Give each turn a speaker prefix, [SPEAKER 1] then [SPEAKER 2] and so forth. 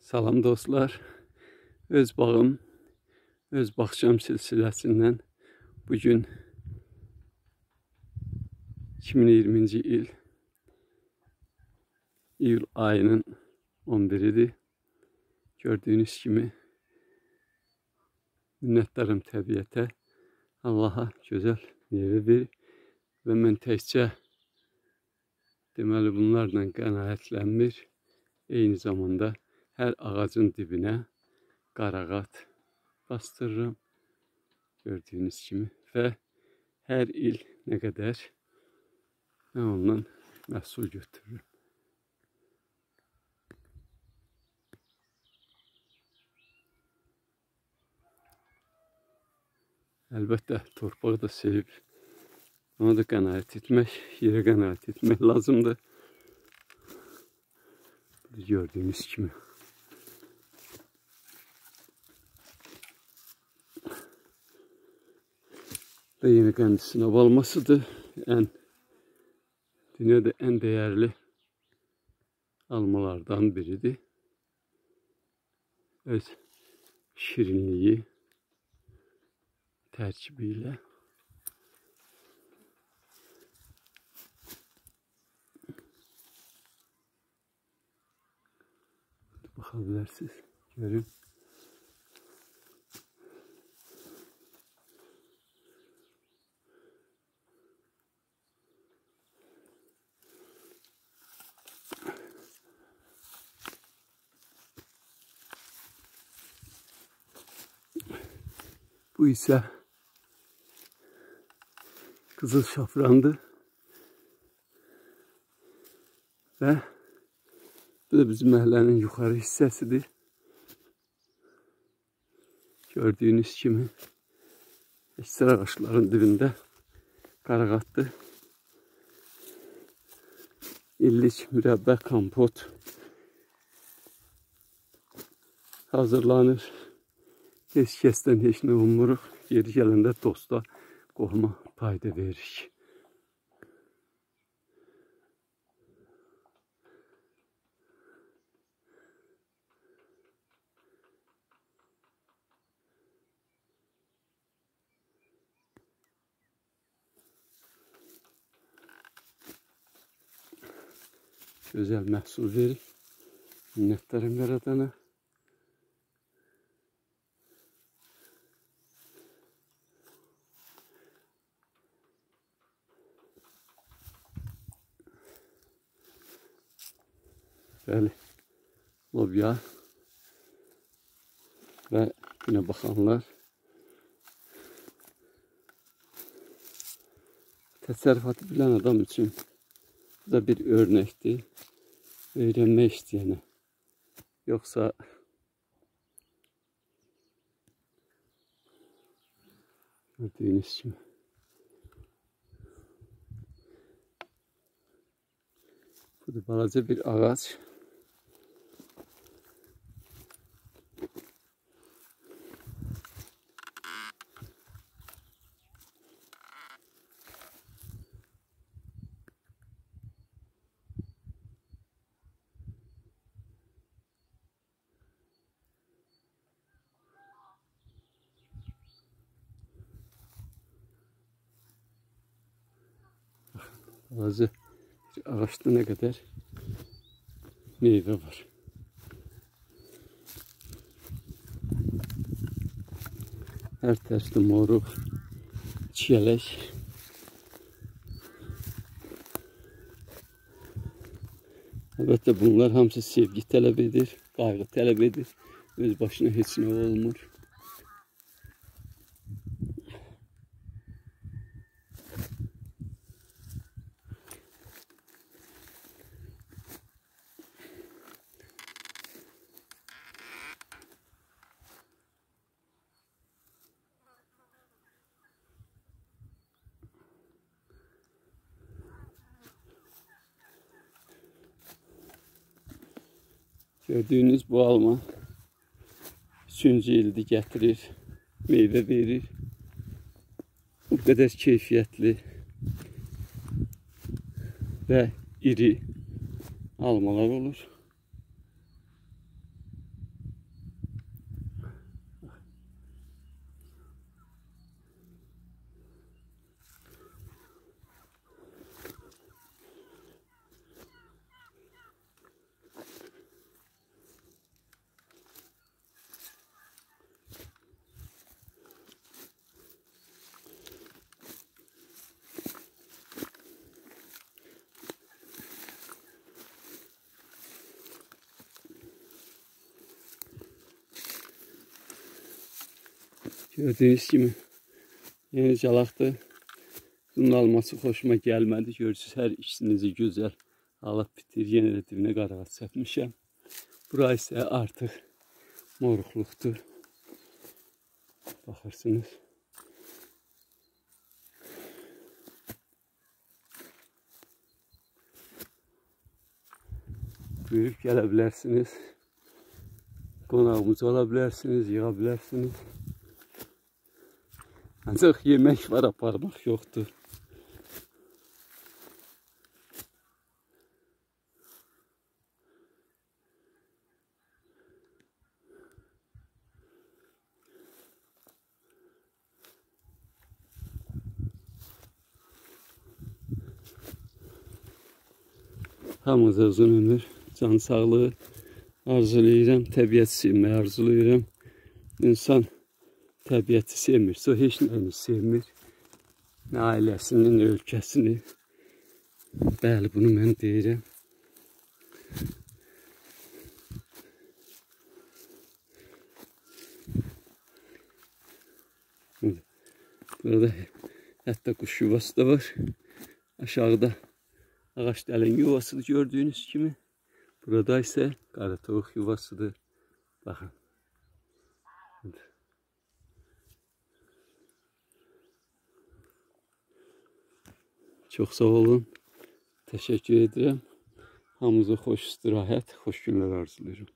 [SPEAKER 1] Salam dostlar, öz bağım, öz baxçam silsiləsindən bugün 2020-ci il iyul ayının 11-idir. Gördüyünüz kimi minnətdarım təbiətə, Allaha gözəl meyvə verir və mən təkcə deməli bunlarla qənaətlənmir, eyni zamanda hər ağacın dibinə qarağat bastırırım, gördüyünüz kimi və hər il nə qədər mən ondan məhsul götürürüm. Əlbəttə torpağı da sevib, ona da qənaət etmək, yerə qənaət etmək lazımdır. Gördüyünüz kimi. Ve yeni kendisine almasıdır. Dünyada en değerli almalardan biridir. Öz şirinliği terkibiyle. Bakabilirsiniz. Görün. Bu ise kızıl şafrandı ve bu da bizim məhəllənin yukarı hissəsidir. Gördüyünüz kimi ekstra ağaçların dibində qarağatdır. İllik mürəbbə kompot hazırlanır. Heç kəsdən heç nə ummuruq. Yeri gələndə dosta, qohuma payda veririk. Gözəl məhsul verir. Minnətdarım yaradana. Bəli, lobya və günə baxanlar təsərrüfatı bilən adam üçün bu da bir örnəkdir. Öyrənmək istəyənə. Yoxsa gördüyünüz kimi. Bu da balaca bir ağac. Balaca bir ağaçta ne kadar meyve var. Her tərəfdə moruq, çiyələk. Əlbəttə bunlar hamısı sevgi tələb edir, qayğı tələb edir. Öz başına heç nə olmur. Gördüğünüz bu alma 3-cü ildir gətirir, meyvə verir. Bu qədər keyfiyyətli və iri almalar olur. Gördüğünüz gibi yeni calaqdır. Bunun alması hoşuma gelmedi. Görürsünüz her işinizi güzel alıp bitir. Yine de dibine qarağa çəkmişəm. Bura ise artık moruqluqdur. Baxırsınız. Buyurub gələ bilərsiniz. Qonağımız ola bilərsiniz, yığa bilərsiniz. Ancaq yemək var, aparmaq yoxdur. Hamınıza uzun ömür, can sağlığı arzulayıram, təbiət sevməyi arzulayıram. İnsan təbiəti sevmirsə, o heç nəyini sevmir. Nə ailəsini, nə ölkəsini. Bəli, bunu mən deyirəm. Burada hətta quş yuvası da var. Aşağıda ağaçların yuvasıdır gördüğünüz kimi. Burada ise qara tovuq yuvasıdır. Baxın. Çox sağ olun. Təşəkkür edirəm. Hamınıza xoş istirahət, xoş günlər arzulayıram.